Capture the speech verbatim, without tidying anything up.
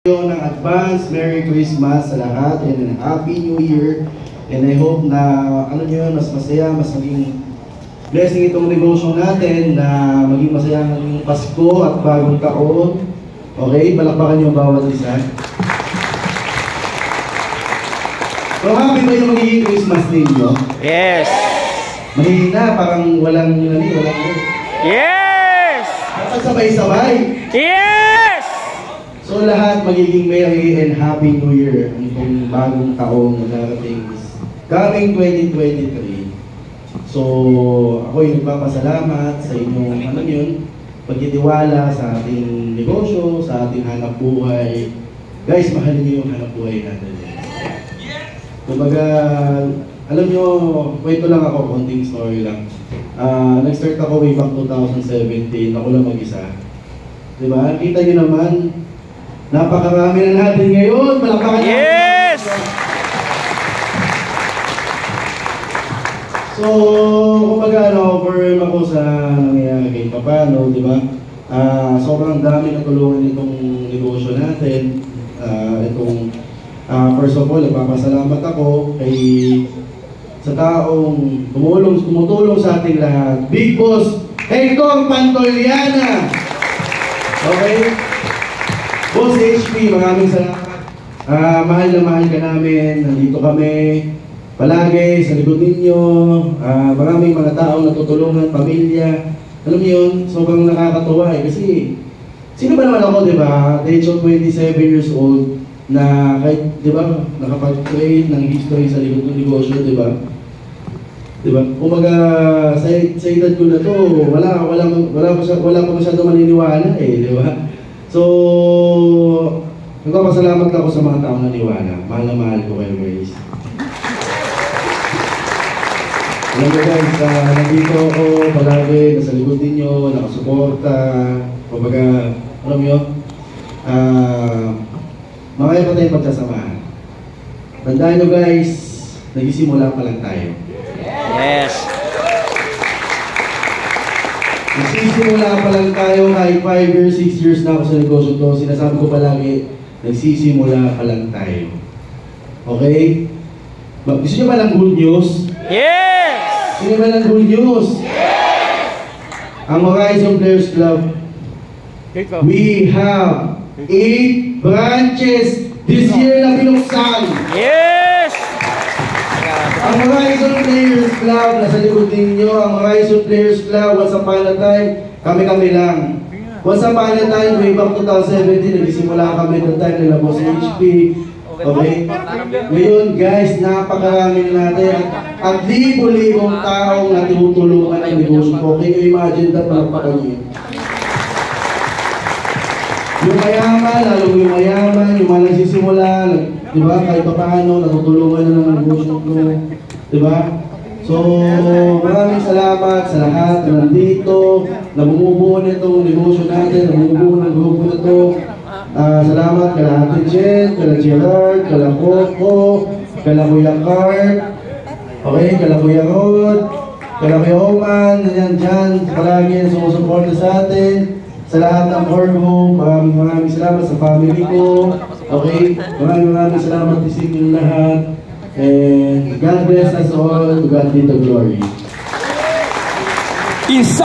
Ng advance Merry Christmas sa lahat and Happy New Year, and I hope na ano nyo yun, mas masaya, mas maging blessing itong devotion natin, na maging masaya ng Pasko at bagong taon. Okay, palakpakan nyo bawat isa. So happy ba yung magiging Christmas ninyo? Yes! Mahina, parang walang yun, walang yun. Yes! Dapat sabay-sabay. Yes! So lahat magiging Merry and Happy New Year itong bagong taong darating is coming twenty twenty-three. So ako yung nagpapasalamat sa inyong ano yun, pagtitiwala sa ating negosyo, sa ating hanap buhay. Guys, mahalin niyo yung hanap buhay natin. Kumbaga, alam nyo, kwento lang ako, konting story lang. Uh, Nag-start ako way back twenty seventeen, ako lang mag-isa. Diba? Kita nyo naman, napakarami na natin ngayon. Palakpakan natin. Yes! So, kumbaga, ano, firm ako sa nangyayari kay Papano, di ba? Uh, sobrang dami na tulungan itong negosyo natin. Uh, itong, uh, first of all, nagpapasalamat ako kay sa taong tumulong, tumutulong sa ating lahat. Big Boss Hector Pantoliana. Okay? Boss H P, maraming salamat. Uh, mahal na mahal ka namin. Nandito kami palagi sa likod ninyo. Uh, maraming mga taong natutulungan, pamilya. Alam niyo yun, sobrang nakakatuwa eh. Kasi, sino ba naman ako, di ba? At age of twenty-seven years old, na kahit, di ba, nakapag-create ng history sa likod ng negosyo, di ba? Di ba? Kumaga, sa, sa edad ko na to, wala, wala, wala, wala, wala pa masyado maniniwala eh, di ba? So, nagpapasalamat ako sa mga taong naniwala. Mahal na mahal ko kayo guys. Alam mo guys, uh, nandito ako palagi, nasa likod ninyo, nakasuporta. Kumbaga, alam nyo, uh, makaya pa tayong pagsasamahan. Tandaan nyo guys, nagsisimula pa lang tayo. Yes! Nagsisimula pa lang tayo, kahit five years, six years na ako sa negosyo to. Sinasabi ko palagi, nagsisimula pa lang tayo. Okay? Gusto nyo ba ng good news? Yes! Gusto nyo ba ng good news? Yes! Ang Horizon Players Club, we have eight branches this year na binuksan. Yes! Ang Horizon Players Club, nasa likod ninyo, ang Horizon Players Club, once upon a time, kami-kami lang. Once upon a time, way back twenty seventeen, nagsimula kami ng time nila Boss H P. Okay? Ngayon guys, napakarami na natin. At libo-libong taong natutulungan ang negosyo ko. Can you imagine that? Palakpakan niyo. Yung mayaman, lalo yung mayaman, yung mga nagsisimula, di ba? Kahit pa paano, natutulungan na ng negosyo ko. Di ba? So, maraming salamat sa lahat na nandito, na bumubuo nitong negosyo natin, na bumubuo ng grupo na ito. Uh, salamat kala Ate Jen, kala Gerard, kala Coco, kala Kuya Cart, okay, kala Kuya Rod, kala Kuya Oman, nandiyan dyan, palagi sumusuporta sa atin. Sa lahat ng Orgo, maraming maraming salamat sa family ko. Okay? Maraming maraming salamat sa inyong lahat. And God bless us all. To God be the glory.